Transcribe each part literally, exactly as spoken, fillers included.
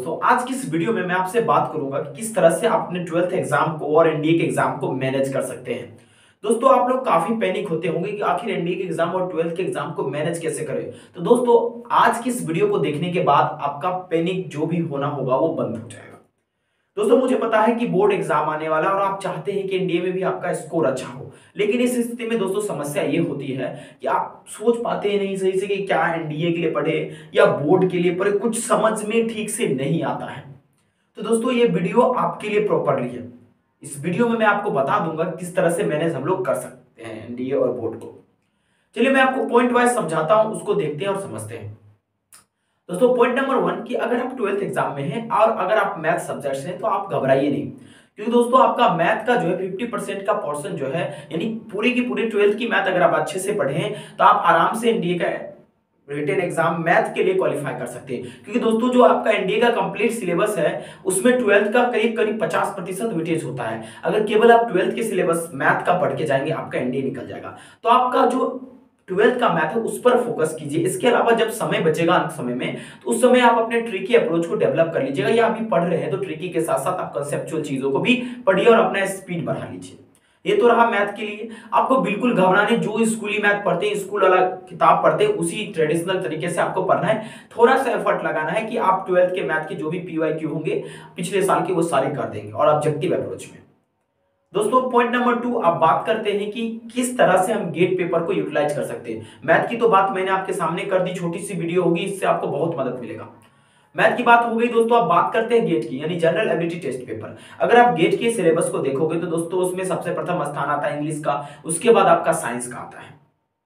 दोस्तों, आज की इस वीडियो में मैं आपसे बात करूंगा कि किस तरह से आप अपने ट्वेल्थ एग्जाम को और एनडीए के एग्जाम को मैनेज कर सकते हैं। दोस्तों, आप लोग काफी पैनिक होते होंगे कि आखिर एनडीए के एग्जाम और ट्वेल्थ के एग्जाम को मैनेज कैसे करें। तो दोस्तों, आज की इस वीडियो को देखने के बाद आपका पैनिक जो भी होना होगा वो बंद हो जाएगा। दोस्तों, मुझे पता है कि बोर्ड एग्जाम आने वाला है और आप चाहते हैं कि एनडीए में भी आपका स्कोर अच्छा हो, लेकिन इस स्थिति में दोस्तों समस्या ये होती है कि आप सोच पाते नहीं सही से कि क्या एनडीए के लिए पढ़े या बोर्ड के लिए पढ़े, कुछ समझ में ठीक से नहीं आता है। तो दोस्तों, ये वीडियो आपके लिए प्रॉपरली है। इस वीडियो में मैं आपको बता दूंगा किस तरह से मैनेज हम लोग कर सकते हैं एनडीए और बोर्ड को। चलिए मैं आपको पॉइंट वाइज समझाता हूं, उसको देखते हैं और समझते हैं। दोस्तों, पॉइंट नंबर वन कि अगर आप ट्वेल्थ एग्जाम में हैं और अगर आप मैथ सब्जेक्ट हैं तो आप घबराइए नहीं, क्योंकि दोस्तों आपका मैथ का जो है पचास परसेंट का पोर्शन जो है, यानी पूरी की पूरी ट्वेल्थ की मैथ अगर आप अच्छे से पढ़े तो आप आराम से एनडीए का रिटन एग्जाम मैथ के लिए क्वालिफाई कर सकते हैं। क्योंकि दोस्तों जो आपका एनडीए का कंप्लीट सिलेबस है उसमें ट्वेल्थ का करीब करीब पचास प्रतिशत वेटेज होता है। अगर केवल आप ट्वेल्थ के सिलेबस मैथ का पढ़ के जाएंगे आपका एनडीए निकल जाएगा। तो आपका जो ट्वेल्थ का मैथ है उस पर फोकस कीजिए। इसके अलावा जब समय बचेगा अंत समय में तो उस समय आप अपने ट्रिकी अप्रोच को डेवलप कर लीजिएगा, या अभी पढ़ रहे हैं तो ट्रिकी के साथ साथ आप कंसेप्चुअल चीजों को भी पढ़िए और अपना स्पीड बढ़ा लीजिए। ये तो रहा मैथ के लिए। आपको बिल्कुल घबराने, जो स्कूली मैथ पढ़ते हैं, स्कूल वाला किताब पढ़ते हैं, उसी ट्रेडिशनल तरीके से आपको पढ़ना है। थोड़ा सा एफर्ट लगाना है कि आप ट्वेल्थ के मैथ के जो भी पीवाईक्यू होंगे पिछले साल के वो सारे कर देंगे और ऑब्जेक्टिव अप्रोच में। दोस्तों, पॉइंट नंबर टू, आप बात करते हैं कि किस तरह से हम गेट पेपर को यूटिलाइज कर सकते हैं। मैथ की तो बात मैंने आपके सामने कर दी, छोटी सी वीडियो होगी, इससे आपको बहुत मदद मिलेगा। मैथ की बात हो गई। दोस्तों, आप बात करते हैं गेट की, यानी जनरल एबिलिटी टेस्ट पेपर। अगर आप गेट के सिलेबस को देखोगे तो दोस्तों उसमें सबसे प्रथम स्थान आता है इंग्लिश का, उसके बाद आपका साइंस का आता है।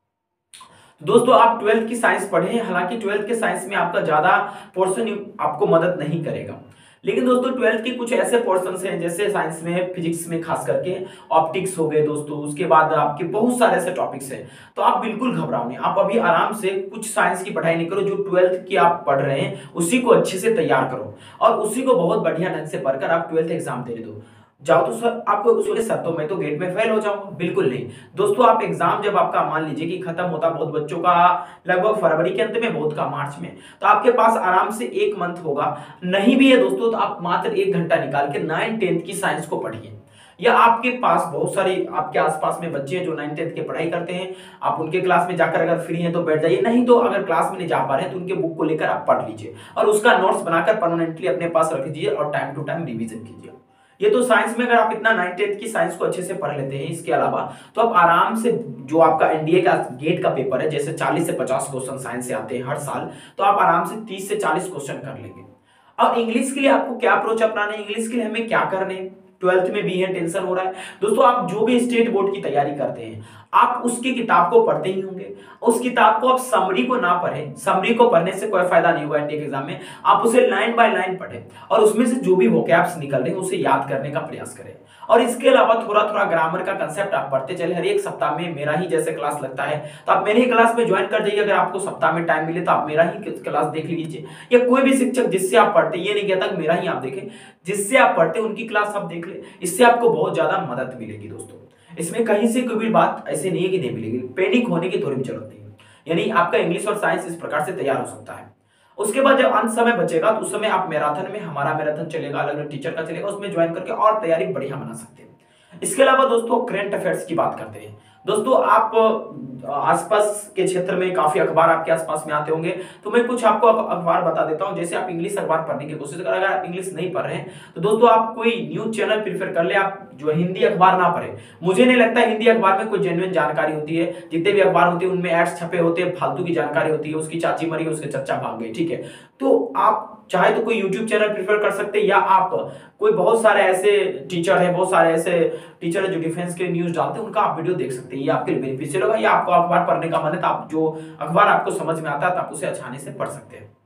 दोस्तों, आप ट्वेल्थ की साइंस पढ़े, हालांकि ट्वेल्थ के साइंस में आपका ज्यादा पोर्शन आपको मदद नहीं करेगा, लेकिन दोस्तों ट्वेल्थ के कुछ ऐसे पोर्शंस हैं, जैसे साइंस में, फिजिक्स में खास करके ऑप्टिक्स हो गए दोस्तों, उसके बाद आपके बहुत सारे ऐसे टॉपिक्स हैं। तो आप बिल्कुल घबराओ नहीं, आप अभी आराम से कुछ साइंस की पढ़ाई नहीं करो, जो ट्वेल्थ की आप पढ़ रहे हैं उसी को अच्छे से तैयार करो और उसी को बहुत बढ़िया ढंग से पढ़कर आप ट्वेल्थ एग्जाम देने दो। जाओ तो सर आपको उसके सर तो मैं तो गेट में फेल हो जाऊंगा, बिल्कुल नहीं। दोस्तों, आप एग्जाम जब आपका मान लीजिए कि खत्म होता, बहुत बच्चों का लगभग फरवरी के अंत में, बहुत का मार्च में, तो आपके पास आराम से एक मंथ होगा। नहीं भी है दोस्तों तो आप मात्र एक घंटा निकाल के नाइन टेंथ की साइंस को पढ़िए, या आपके पास बहुत सारे आपके आसपास में बच्चे हैं जो नाइन टेंथ की पढ़ाई करते हैं, आप उनके क्लास में जाकर अगर फ्री हैं तो बैठ जाइए, नहीं तो अगर क्लास में नहीं जा पा रहे हैं तो उनके बुक को लेकर आप पढ़ लीजिए और उसका नोट्स बनाकर परमानेंटली अपने पास रख लीजिए और टाइम टू टाइम रिविजन कीजिए। ये तो साइंस में अगर आप इतना नाइन टेंथ की साइंस को अच्छे से पढ़ लेते हैं, इसके अलावा तो आप आराम से जो आपका एनडीए का गेट का पेपर है, जैसे चालीस से पचास क्वेश्चन साइंस से आते हैं हर साल, तो आप आराम से तीस से चालीस क्वेश्चन कर लेंगे। और इंग्लिश के लिए आपको क्या अप्रोच अपनाना है, इंग्लिश के लिए हमें क्या करने, ट्वेल्थ में भी है, टेंशन हो रहा है। दोस्तों, आप जो भी स्टेट बोर्ड की तैयारी करते हैं आप उसकी किताब को पढ़ते ही होंगे, उस किताब को आप समरी को ना पढ़ें, समरी को पढ़ने से कोई फायदा नहीं होगा एनडीए एग्जाम में। आप उसे लाइन बाय लाइन पढ़ें और उसमें से जो भी वोकैब्स निकल रहे हैं उसे याद करने का प्रयास करें। और इसके अलावा थोड़ा थोड़ा ग्रामर का कंसेप्ट आप पढ़ते चले। हर एक सप्ताह में मेरा ही जैसे क्लास लगता है तो आप मेरे ही क्लास में ज्वाइन कर जाइए। अगर आपको सप्ताह में टाइम मिले तो आप मेरा ही क्लास देख लीजिए, या कोई भी शिक्षक जिससे आप पढ़ते, ये नहीं कहता कि मेरा ही आप देखें, जिससे आप पढ़ते उनकी क्लास आप देख ले, इससे आपको बहुत ज्यादा मदद मिलेगी। दोस्तों, इसमें कहीं से कोई भी बात ऐसे नहीं है कि नहीं मिलेगी, पैनिक होने की थोड़ी भी जरूरत नहीं है। यानी आपका इंग्लिश और साइंस इस प्रकार से तैयार हो सकता है। उसके बाद जब अंत समय बचेगा तो उस समय आप मैराथन में, हमारा मैराथन चलेगा, अलग अलग टीचर का चलेगा, उसमें ज्वाइन करके और तैयारी बढ़िया बना सकते हैं। इसके अलावा दोस्तों करंट अफेयर्स की बात करते हैं। दोस्तों, आप आसपास के क्षेत्र में काफी अखबार आपके आसपास में आते होंगे, तो मैं कुछ आपको अखबार बता देता हूं। जैसे आप इंग्लिश अखबार पढ़ने की कोशिश करें, अगर आप इंग्लिश नहीं पढ़ रहे हैं तो दोस्तों आप कोई न्यूज चैनल प्रीफर कर ले, आप जो हिंदी अखबार ना पढ़े। मुझे नहीं लगता हिंदी अखबार में कोई जेन्युइन जानकारी होती है। जितने भी अखबार होते हैं उनमें एड्स छपे होते हैं, फालतू की जानकारी होती है, उसकी चाची मरी, उसके चच्चा भाग गए, ठीक है। तो आप चाहे तो कोई यूट्यूब चैनल प्रीफर कर सकते हैं, या आप कोई बहुत सारे ऐसे टीचर हैं, बहुत सारे ऐसे टीचर है जो डिफेंस के न्यूज डालते हैं, उनका आप वीडियो देख सकते हैं। ये आपके लिए बेनिफिशियल होगा। या आपको अखबार पढ़ने का मन है तो आप जो अखबार आपको समझ में आता है तो आप उसे आसानी से पढ़ सकते हैं।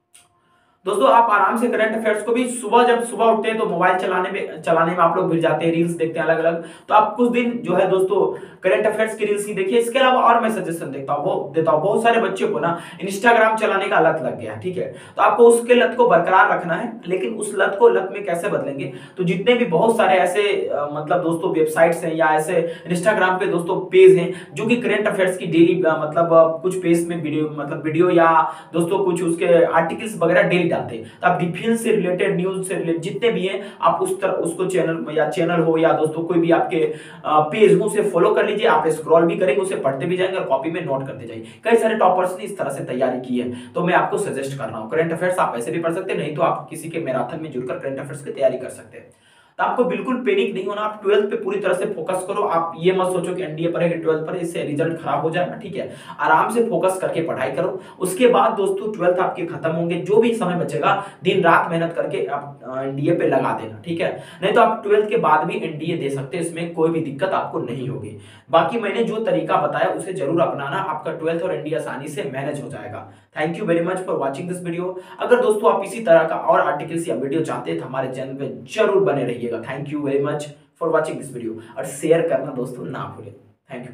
दोस्तों, आप आराम से करंट अफेयर्स को भी सुबह, जब सुबह उठते हैं तो मोबाइल चलाने में चलाने में आप लोग भिड़ जाते हैं, रील्स देखते हैं अलग अलग, तो आप कुछ दिन जो है दोस्तों करंट अफेयर्स की रील्स ही देखिए। इसके अलावा और मैं सजेशन देता हूँ, वो देता हूँ, बहुत सारे बच्चों को ना इंस्टाग्राम चलाने का लत लग गया, ठीक है। तो आपको उसके लत को बरकरार रखना है, लेकिन उस लत को लत में कैसे बदलेंगे, तो जितने भी बहुत सारे ऐसे मतलब दोस्तों वेबसाइट्स हैं या ऐसे इंस्टाग्राम पे दोस्तों पेज हैं जो कि करंट अफेयर्स की डेली मतलब कुछ पेज में वीडियो मतलब वीडियो या दोस्तों कुछ उसके आर्टिकल्स वगैरह डेली डालते हैं। तो आप डिफेंस से रिलेटेड, न्यूज से रिलेटेड जितने भी हैं आप उस तरह उसको चैनल या चैनल हो या दोस्तों कोई भी आपके पेज हो उसे फॉलो कर लीजिए। आप स्क्रॉल भी करेंगे, उसे पढ़ते भी जाएंगे और कॉपी में नोट करते जाइए। कई सारे टॉपर्स ने इस तरह से तैयारी की है, तो मैं आपको सजेस्ट कर रहा हूँ। करंट अफेयर्स आप ऐसे भी पढ़ सकते हैं, नहीं तो आप किसी के मैराथन में जुड़कर करंट अफेयर्स की तैयारी कर सकते हैं। तो आपको बिल्कुल पैनिक नहीं होना, आप ट्वेल्थ पे पूरी तरह से फोकस करो। आप ये मत सोचो कि एनडीए पर है कि ट्वेल्थ पर, इससे रिजल्ट खराब हो जाएगा, ठीक है। आराम से फोकस करके पढ़ाई करो। उसके बाद दोस्तों ट्वेल्थ आपके खत्म होंगे, जो भी समय बचेगा दिन रात मेहनत करके आप एनडीए पे लगा देना, ठीक है। नहीं तो आप ट्वेल्थ के बाद भी एनडीए दे सकते हैं, इसमें कोई भी दिक्कत आपको नहीं होगी। बाकी मैंने जो तरीका बताया उसे जरूर अपनाना, आपका ट्वेल्थ और एनडीए आसानी से मैनेज हो जाएगा। Thank you very much for watching this video. अगर दोस्तों आप इसी तरह का और आर्टिकल्स या वीडियो चाहते हैं तो हमारे चैनल पे जरूर बने रहिएगा। Thank you very much for watching this video और शेयर करना दोस्तों ना भूलें। Thank you.